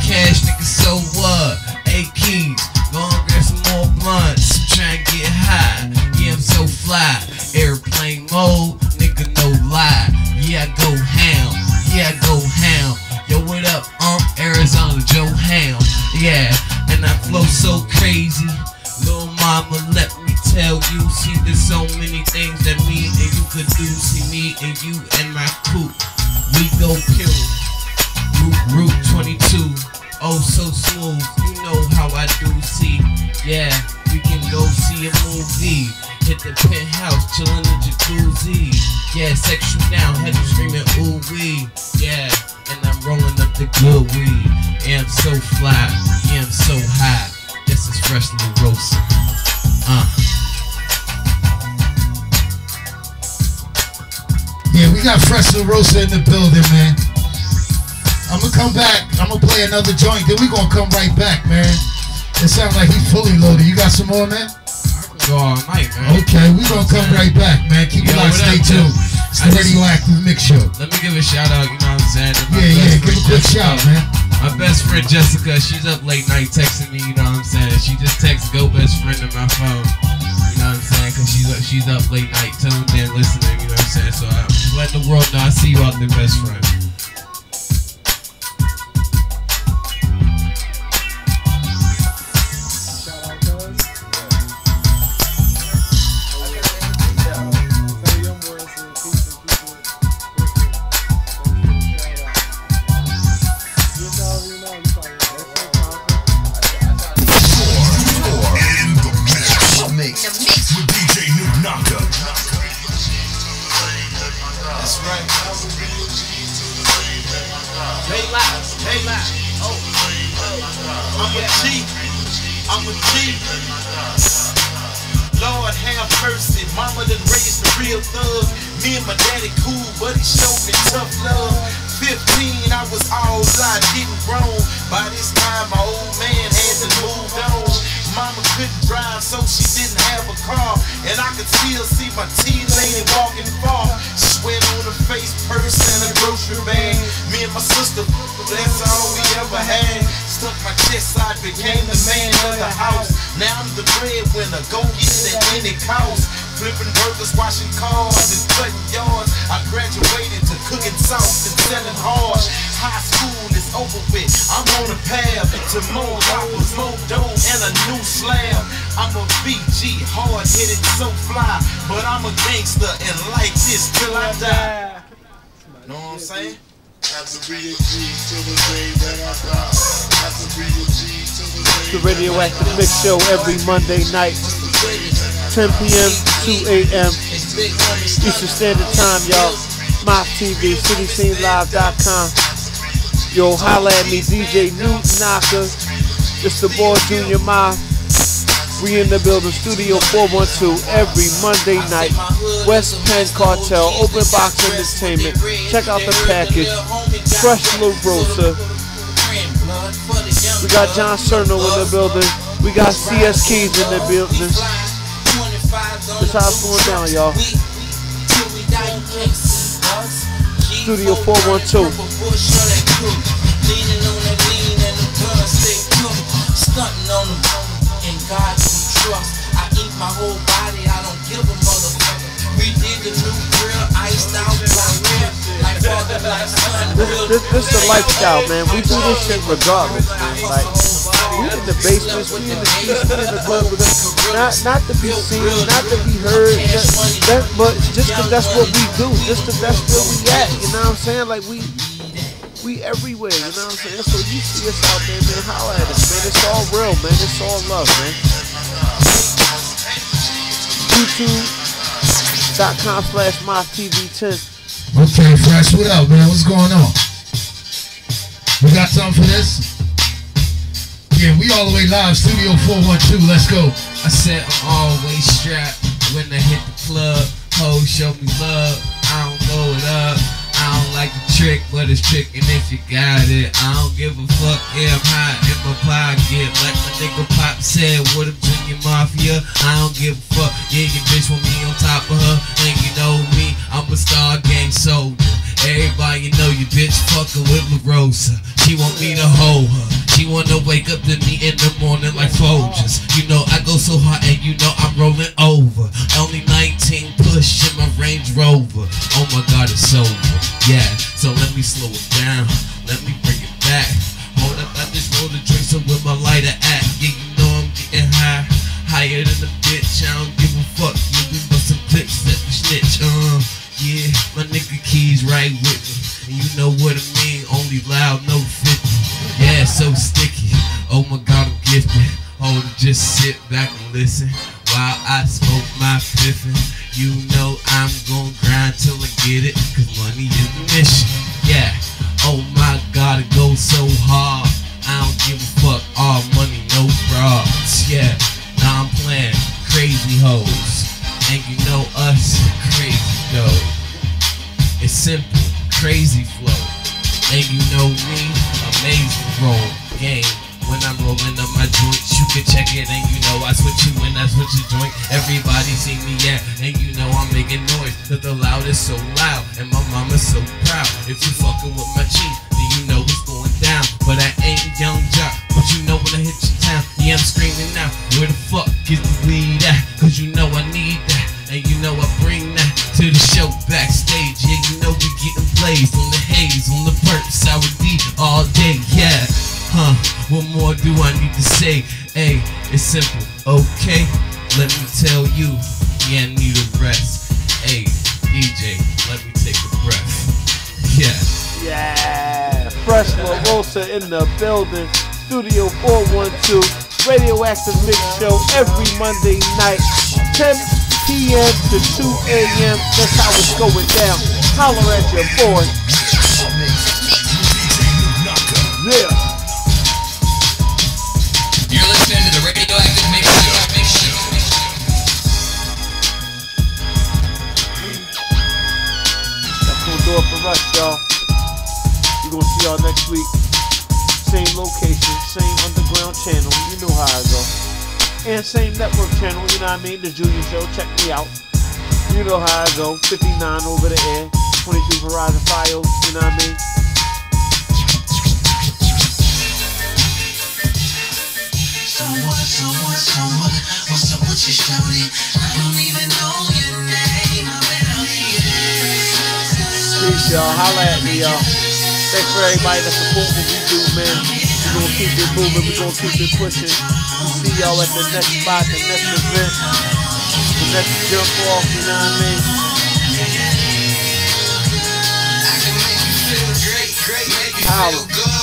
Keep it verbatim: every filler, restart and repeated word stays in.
cash, nigga, so what? Hey, Keys, gon' grab some more blunts. I'm trying to get high. Yeah, I'm so fly. Airplane mode, nigga, no lie. Yeah, I go ham. Yeah, I go ham. Yo, what up, um, Arizona Joe Ham. Yeah, and I flow so crazy. Little mama, let me tell you. See, there's so many things that me and you could do. See, me and you and my coupe, we go kill. Route, Route twenty-two, oh so smooth. You know how I do. See, yeah, we can go see a movie. Hit the penthouse, chillin' in the jacuzzi. Yeah, sex you down, had you screaming ooh wee. Yeah, and I'm rolling up the good weed. Yeah, I'm so fly. Yeah, I'm so high. This is Fresh La Rosa. Uh. Yeah, we got Fresh La Rosa in the building, man. I'm gonna come back. I'm gonna play another joint. Then we gonna come right back, man. It sounds like he's fully loaded. You got some more, man? I can go all night, man. Okay, we gonna come right back, man. Keep it locked. Stay tuned. It's the Radioactive Mix Show. Let me give a shout out. You know what I'm saying? Yeah, yeah. Give a quick shout, man. My best friend Jessica, she's up late night texting me. You know what I'm saying? She just texts "Go best friend" to my phone. You know what I'm saying? Cause she's up, she's up late night, tuned in, listening. You know what I'm saying? So I'm letting the world know I see you out there, best friend. I'm a G, I'm a G. Lord have mercy, mama done raised the real thug. Me and my daddy cool, but he showed me tough love. Fifteen, I was all blind, getting grown. By this time, my old man had to move on. Mama couldn't drive, so she didn't have a car. And I could still see my tea lady walking far. Sweat on her face, purse and a grocery bag. Me and my sister, that's all we ever had. Stuck my chest side, became the man of the house. Now I'm the breadwinner, go get it at any cost. Flipping burgers, washing cars, and cutting yards. I graduated to cooking sauce and selling hard. High school is over with, I'm on a path to more rappers, more dough, and a new slab. I'm a B G, hard-headed, so fly, but I'm a gangster and like this till I die. Know what I'm saying? The Radioactive Mix Show every Monday night, ten P M two A M Eastern Standard Time, y'all. Moth T V, City Scene Live dot com. Yo, holla at me, D J Newt Knocker. It's the boy Junior Moth. We in the building, Studio four one two, every Monday night. West Penn Cartel, Open Box Entertainment. Check out the package. Fresh La Rosa. We got John Cerno in the building. We got C S Keys in the building. This how it's going down, y'all. Studio four one two. Stunting on them, in God we trust. I eat my whole body, I don't give a motherfucker. We did the new grill, iced out, real, like father, like son. This, this, this is the lifestyle, man. We do this shit regardless. Like, we in the basements, we in the streets, we in the club. Not, not to be seen, not to be heard, just, that, but just because that's what we do, just because that's where we at. You know what I'm saying? Like, we. We everywhere, you know what I'm saying? So you see us out there, man, holla at us, man. It's all real, man. It's all love, man. YouTube dot com slash Moth T V ten. Okay, Fresh, what up, man? What's going on? We got something for this? Yeah, we all the way live, Studio four one two. Let's go. I said I'm always strapped when I hit the club. Hoes show me love, I don't blow it up. I don't like the trick, but it's trickin' if you got it. I don't give a fuck, yeah, I'm high in my pocket. Like my nigga Pop said, what up, Junior Mafia? I don't give a fuck, yeah, your bitch want me on top of her. And you know me, I'm a star gang soldier. Everybody know your bitch fuckin' with La Rosa. She want me to hold her. She wanna wake up to me in the morning like Folgers. You know I go so hard and you know I'm rolling over. Only nineteen push in my Range Rover. Oh my God, it's over. Yeah, so let me slow it down. Let me bring it back. Hold up, I just roll the joint, so with my lighter at. Yeah, you know I'm getting high. Higher than a bitch, I don't give a fuck. Yeah, we bustin' clips at the snitch. Uh, yeah, my nigga Keys right with me. And you know what I mean, only loud, no fifty. Yeah, so sticky. Oh my God, I'm gifted. Hold it, just sit back and listen while I smoke my piffin'. You know I'm gon' grind till I get it, cause money is the mission. Yeah, oh my God, it goes so hard. I don't give a fuck, all money, no frauds. Yeah, now I'm playing crazy hoes. And you know us, crazy though. It's simple, crazy flow. And you know me, amazing roll game. When I'm rolling up my joints, you can check it, and you know I switch you when I switch your joint. Everybody see me, yeah, and you know I'm making noise. Cause the loud is so loud, and my mama's so proud. If you fucking with my cheese, then you know it's going down. But I ain't Young Jock, but you know when I hit your town, yeah, I'm screaming out, where the fuck is the weed at? Cause you know I need that, and you know I bring that to the show backstage. Yeah, you know we getting blazed on the haze, on the perks, I would be all day, yeah. Huh, what more do I need to say? Hey, it's simple, okay? Let me tell you, yeah, I need a rest. Hey, D J, let me take a breath. Yeah. Yeah, Fresh La Rosa in the building. Studio four one two, Radioactive Mix Show every Monday night, ten p m to two a m That's how it's going down. Holler at your boy. Yeah. You're listening to the Radioactive Mix Show. That's gonna do it for us, y'all. We're gonna see y'all next week. Same location, same underground channel. You know how I go. And same network channel, you know what I mean? The Junior Show, check me out. You know how I go. fifty-nine over the air, twenty-two Verizon Fios, you know what I mean? So what, so what, so what? What's up with you, shorty? I don't even know your name. I better hear this. Peace, y'all. Holla at me, y'all. Thanks for everybody that support what we do, man. We're gonna keep it moving. We're gonna keep it pushing. See y'all at the next spot, the next event, the next jump off, you know what I mean? I can make you feel great, great, make you Holla. feel good.